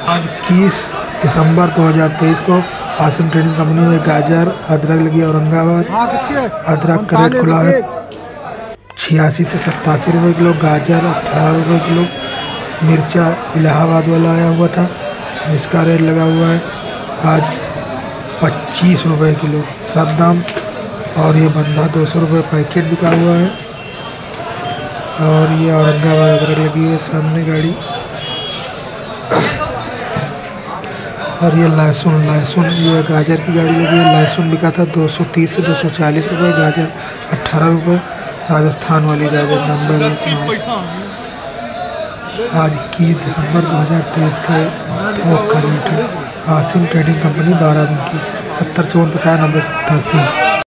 आज 21 दिसंबर 2023 को Asim trading company में गाजर अदरक लगी औरंगाबाद। अदरक का रेट खुला है 86 से 87 रुपये किलो, गाजर 18 रुपये किलो। मिर्चा इलाहाबाद वाला आया हुआ था जिसका रेट लगा हुआ है आज 25 रुपये किलो सब दाम। और ये बंधा 200 रुपये पैकेट बिका हुआ है। और ये औरंगाबाद अदरक लगी है सामने गाड़ी। और ये लहसुन ये गाजर की गाड़ी लगी है। लहसुन बिका था 230 से 240 रुपये, गाजर 18 रुपये। राजस्थान वाली गाजर नंबर 1 में। आज 21 दिसंबर 2023 का थोक का रेट है। आसिम ट्रेडिंग कंपनी 12 की 70 54 50 90 87।